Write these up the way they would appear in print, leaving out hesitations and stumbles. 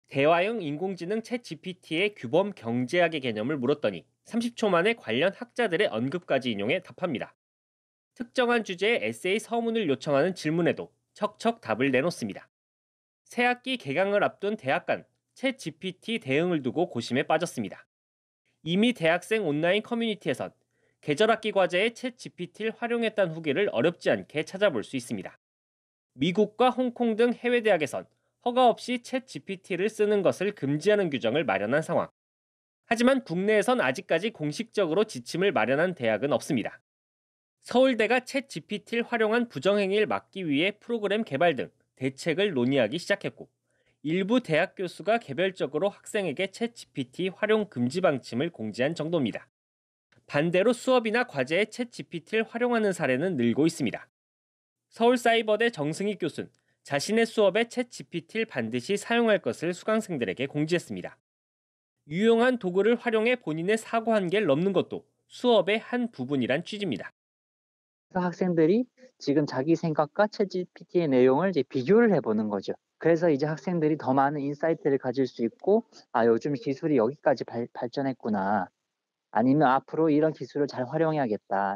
대화형 인공지능 챗 GPT의 규범 경제학의 개념을 물었더니 30초 만에 관련 학자들의 언급까지 인용해 답합니다. 특정한 주제의 에세이 서문을 요청하는 질문에도 척척 답을 내놓습니다. 새학기 개강을 앞둔 대학 간 챗 GPT 대응을 두고 고심에 빠졌습니다. 이미 대학생 온라인 커뮤니티에선 계절학기 과제에 챗 GPT를 활용했다는 후기를 어렵지 않게 찾아볼 수 있습니다. 미국과 홍콩 등 해외 대학에선 허가 없이 챗 GPT를 쓰는 것을 금지하는 규정을 마련한 상황. 하지만 국내에선 아직까지 공식적으로 지침을 마련한 대학은 없습니다. 서울대가 챗 GPT를 활용한 부정행위를 막기 위해 프로그램 개발 등 대책을 논의하기 시작했고, 일부 대학 교수가 개별적으로 학생에게 챗 GPT 활용 금지 방침을 공지한 정도입니다. 반대로 수업이나 과제에 챗 GPT를 활용하는 사례는 늘고 있습니다. 서울사이버대 정승희 교수는 자신의 수업에 챗 GPT를 반드시 사용할 것을 수강생들에게 공지했습니다. 유용한 도구를 활용해 본인의 사고 한계를 넘는 것도 수업의 한 부분이란 취지입니다. 그래서 학생들이 지금 자기 생각과 챗GPT의 내용을 이제 비교를 해보는 거죠. 그래서 이제 학생들이 더 많은 인사이트를 가질 수 있고, 아, 요즘 기술이 여기까지 발전했구나. 아니면 앞으로 이런 기술을 잘 활용해야겠다.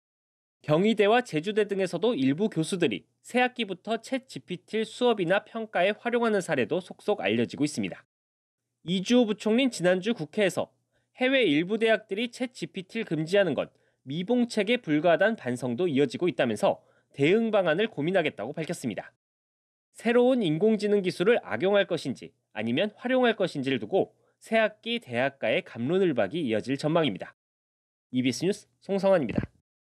경희대와 제주대 등에서도 일부 교수들이 새학기부터 챗 GPT를 수업이나 평가에 활용하는 사례도 속속 알려지고 있습니다. 이주호 부총리는 지난주 국회에서 해외 일부 대학들이 챗 GPT를 금지하는 건 미봉책에 불과하다는 반성도 이어지고 있다면서 대응 방안을 고민하겠다고 밝혔습니다. 새로운 인공지능 기술을 악용할 것인지 아니면 활용할 것인지를 두고 새학기 대학가의 갑론을박이 이어질 전망입니다. EBS 뉴스 송성환입니다.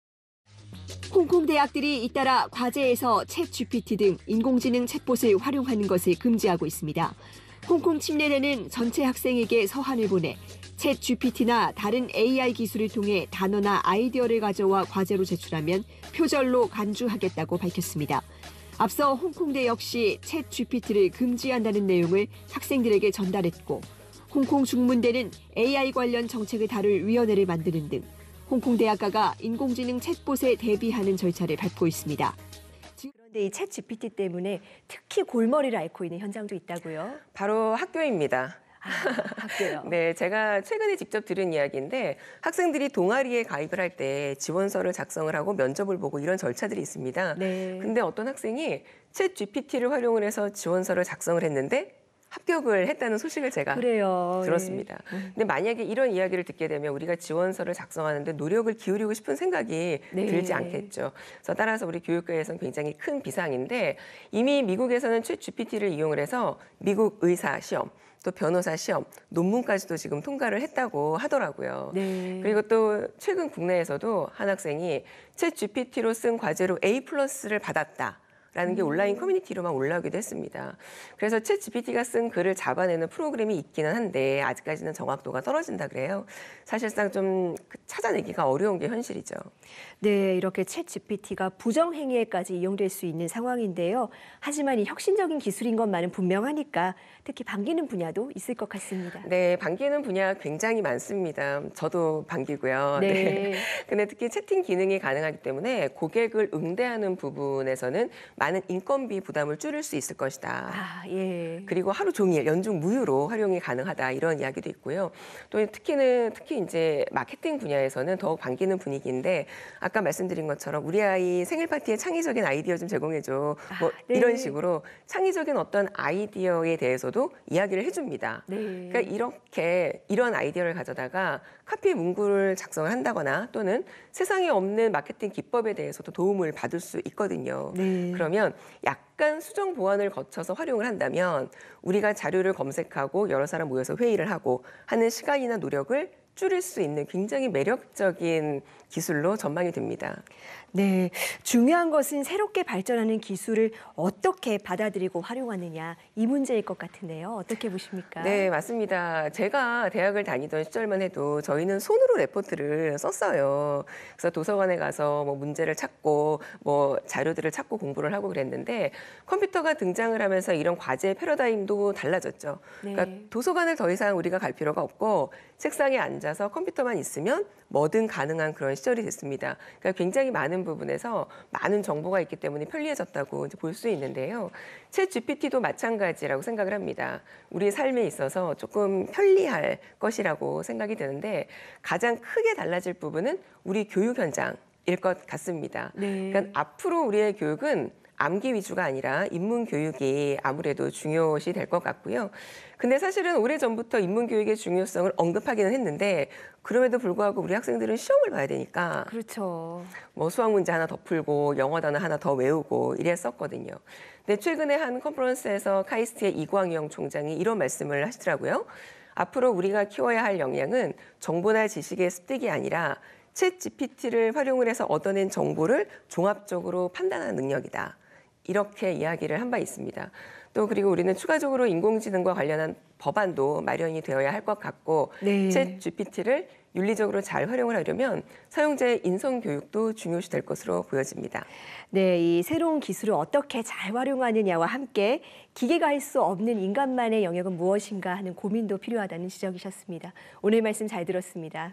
홍콩 대학들이 잇따라 과제에서 챗 GPT 등 인공지능 챗봇을 활용하는 것을 금지하고 있습니다. 홍콩 침례대는 전체 학생에게 서한을 보내 챗 GPT나 다른 AI 기술을 통해 단어나 아이디어를 가져와 과제로 제출하면 표절로 간주하겠다고 밝혔습니다. 앞서 홍콩대 역시 챗 GPT를 금지한다는 내용을 학생들에게 전달했고, 홍콩 중문대는 AI 관련 정책을 다룰 위원회를 만드는 등 홍콩 대학가가 인공지능 챗봇에 대비하는 절차를 밟고 있습니다. 그런데 이 챗 GPT 때문에 특히 골머리를 앓고 있는 현장도 있다고요? 바로 학교입니다. 아, 학교요? 네, 제가 최근에 직접 들은 이야기인데 학생들이 동아리에 가입을 할 때 지원서를 작성을 하고 면접을 보고 이런 절차들이 있습니다. 네. 근데 어떤 학생이 챗 GPT를 활용을 해서 지원서를 작성을 했는데 합격을 했다는 소식을 제가 그래요. 들었습니다. 네. 근데 만약에 이런 이야기를 듣게 되면 우리가 지원서를 작성하는데 노력을 기울이고 싶은 생각이 네. 들지 않겠죠. 그래서 따라서 우리 교육계에서는 굉장히 큰 비상인데 이미 미국에서는 챗 GPT를 이용을 해서 미국 의사 시험, 또 변호사 시험, 논문까지도 지금 통과를 했다고 하더라고요. 네. 그리고 또 최근 국내에서도 한 학생이 챗 GPT로 쓴 과제로 A+를 받았다. 라는 게 온라인 커뮤니티로만 올라오기도 했습니다. 그래서 챗 GPT가 쓴 글을 잡아내는 프로그램이 있기는 한데 아직까지는 정확도가 떨어진다 그래요. 사실상 좀 찾아내기가 어려운 게 현실이죠. 네, 이렇게 챗 GPT가 부정행위에까지 이용될 수 있는 상황인데요. 하지만 이 혁신적인 기술인 것만은 분명하니까 특히 반기는 분야도 있을 것 같습니다. 네, 반기는 분야 굉장히 많습니다. 저도 반기고요. 네. 네. 근데 특히 채팅 기능이 가능하기 때문에 고객을 응대하는 부분에서는 많은 인건비 부담을 줄일 수 있을 것이다. 아, 예. 그리고 하루 종일 연중 무휴로 활용이 가능하다 이런 이야기도 있고요. 또 특히 이제 마케팅 분야에서는 더욱 반기는 분위기인데 아까 말씀드린 것처럼 우리 아이 생일 파티에 창의적인 아이디어 좀 제공해줘. 뭐 네. 이런 식으로 창의적인 어떤 아이디어에 대해서도 이야기를 해줍니다. 네. 그러니까 이렇게 이런 아이디어를 가져다가 카피 문구를 작성을 한다거나 또는 세상에 없는 마케팅 기법에 대해서도 도움을 받을 수 있거든요. 네. 그러면 약간 수정 보완을 거쳐서 활용을 한다면 우리가 자료를 검색하고 여러 사람 모여서 회의를 하고 하는 시간이나 노력을 줄일 수 있는 굉장히 매력적인 기술로 전망이 됩니다. 네, 중요한 것은 새롭게 발전하는 기술을 어떻게 받아들이고 활용하느냐 이 문제일 것 같은데요. 어떻게 보십니까? 네, 맞습니다. 제가 대학을 다니던 시절만 해도 저희는 손으로 레포트를 썼어요. 그래서 도서관에 가서 뭐 문제를 찾고 뭐 자료들을 찾고 공부를 하고 그랬는데 컴퓨터가 등장을 하면서 이런 과제 패러다임도 달라졌죠. 네. 그러니까 도서관을 더 이상 우리가 갈 필요가 없고 책상에 앉아서 컴퓨터만 있으면 뭐든 가능한 그런 시절이 됐습니다. 그러니까 굉장히 많은 많은 부분에서 많은 정보가 있기 때문에 편리해졌다고 볼 수 있는데요. 챗 GPT도 마찬가지라고 생각을 합니다. 우리 삶에 있어서 조금 편리할 것이라고 생각이 드는데 가장 크게 달라질 부분은 우리 교육 현장일 것 같습니다. 네. 그러니까 앞으로 우리의 교육은 암기 위주가 아니라 인문 교육이 아무래도 중요시 될 것 같고요. 근데 사실은 오래전부터 인문 교육의 중요성을 언급하기는 했는데 그럼에도 불구하고 우리 학생들은 시험을 봐야 되니까 그렇죠. 뭐 수학 문제 하나 더 풀고 영어 단어 하나 더 외우고 이랬었거든요. 근데 최근에 한 컨퍼런스에서 카이스트의 이광영 총장이 이런 말씀을 하시더라고요. 앞으로 우리가 키워야 할 역량은 정보나 지식의 습득이 아니라 챗 GPT를 활용을 해서 얻어낸 정보를 종합적으로 판단하는 능력이다. 이렇게 이야기를 한 바 있습니다. 또 그리고 우리는 추가적으로 인공지능과 관련한 법안도 마련이 되어야 할 것 같고 네. 챗 GPT를 윤리적으로 잘 활용을 하려면 사용자의 인성 교육도 중요시 될 것으로 보여집니다. 네, 이 새로운 기술을 어떻게 잘 활용하느냐와 함께 기계가 할 수 없는 인간만의 영역은 무엇인가 하는 고민도 필요하다는 지적이셨습니다. 오늘 말씀 잘 들었습니다.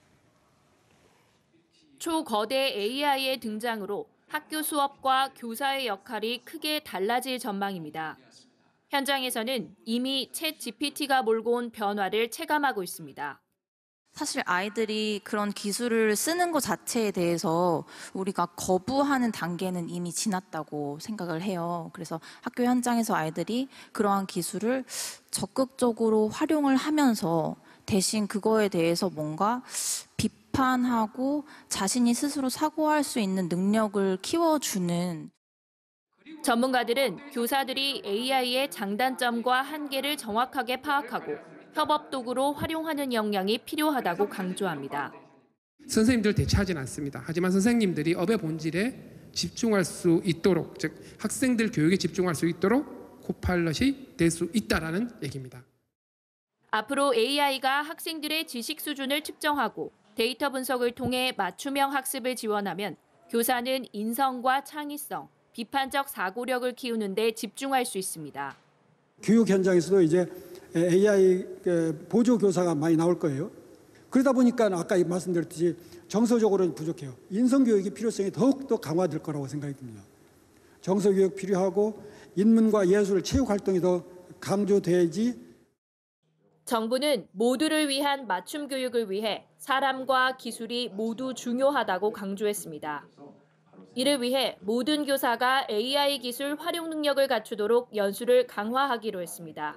초거대 AI의 등장으로 학교 수업과 교사의 역할이 크게 달라질 전망입니다. 현장에서는 이미 챗 GPT가 몰고 온 변화를 체감하고 있습니다. 사실 아이들이 그런 기술을 쓰는 것 자체에 대해서 우리가 거부하는 단계는 이미 지났다고 생각을 해요. 그래서 학교 현장에서 아이들이 그러한 기술을 적극적으로 활용을 하면서 대신 그거에 대해서 뭔가 비판하고 자신이 스스로 사고할 수 있는 능력을 키워주는. 전문가들은 교사들이 AI의 장단점과 한계를 정확하게 파악하고 협업 도구로 활용하는 역량이 필요하다고 강조합니다. 선생님들 대체하지는 않습니다. 하지만 선생님들이 업의 본질에 집중할 수 있도록, 즉 학생들 교육에 집중할 수 있도록 코파일럿이 될 수 있다라는 얘기입니다. 앞으로 AI가 학생들의 지식 수준을 측정하고 데이터 분석을 통해 맞춤형 학습을 지원하면 교사는 인성과 창의성, 비판적 사고력을 키우는 데 집중할 수 있습니다. 교육 현장에서도 이제 AI 보조 교사가 많이 나올 거예요. 그러다 보니까 아까 말씀드렸듯이 정서적으로는 부족해요. 인성교육의 필요성이 더욱더 강화될 거라고 생각이 듭니다. 정서교육 필요하고 인문과 예술, 체육활동이 더 강조돼야지. 정부는 모두를 위한 맞춤 교육을 위해 사람과 기술이 모두 중요하다고 강조했습니다. 이를 위해 모든 교사가 AI 기술 활용 능력을 갖추도록 연수를 강화하기로 했습니다.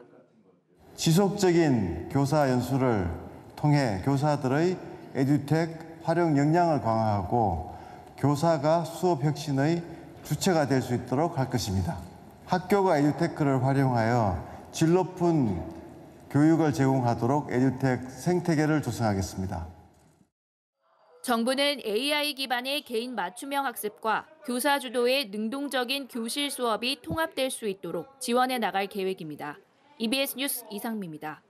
지속적인 교사 연수를 통해 교사들의 에듀텍 활용 역량을 강화하고 교사가 수업 혁신의 주체가 될 수 있도록 할 것입니다. 학교가 에듀테크를 활용하여 질 높은 교육을 제공하도록 에듀텍 생태계를 조성하겠습니다. 정부는 AI 기반의 개인 맞춤형 학습과 교사 주도의 능동적인 교실 수업이 통합될 수 있도록 지원해 나갈 계획입니다. EBS 뉴스 이상미입니다.